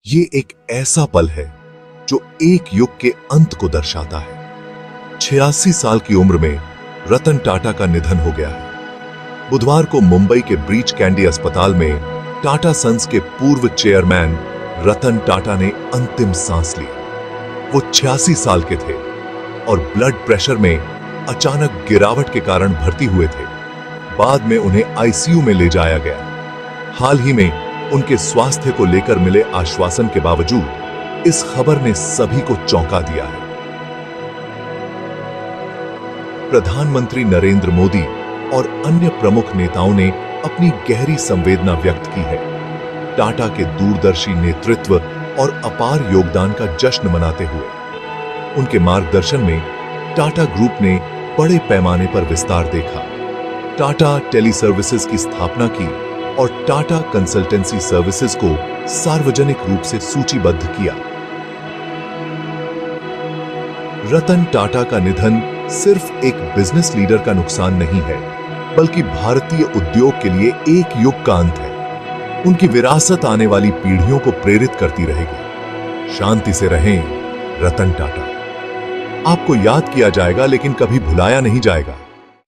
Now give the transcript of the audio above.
ये एक ऐसा पल है जो एक युग के अंत को दर्शाता है। 86 साल की उम्र में रतन टाटा का निधन हो गया है। बुधवार को मुंबई के ब्रीच कैंडी अस्पताल में टाटा सन्स के पूर्व चेयरमैन रतन टाटा ने अंतिम सांस ली। वो 86 साल के थे और ब्लड प्रेशर में अचानक गिरावट के कारण भर्ती हुए थे। बाद में उन्हें आईसीयू में ले जाया गया। हाल ही में उनके स्वास्थ्य को लेकर मिले आश्वासन के बावजूद इस खबर ने सभी को चौंका दिया है। प्रधानमंत्री नरेंद्र मोदी और अन्य प्रमुख नेताओं ने अपनी गहरी संवेदना व्यक्त की है। टाटा के दूरदर्शी नेतृत्व और अपार योगदान का जश्न मनाते हुए उनके मार्गदर्शन में टाटा ग्रुप ने बड़े पैमाने पर विस्तार देखा। टाटा टेलीसर्विसेज की स्थापना की और टाटा कंसल्टेंसी सर्विसेज को सार्वजनिक रूप से सूचीबद्ध किया। रतन टाटा का निधन सिर्फ एक बिजनेस लीडर का नुकसान नहीं है, बल्कि भारतीय उद्योग के लिए एक युग का अंत है। उनकी विरासत आने वाली पीढ़ियों को प्रेरित करती रहेगी। शांति से रहें रतन टाटा। आपको याद किया जाएगा लेकिन कभी भुलाया नहीं जाएगा।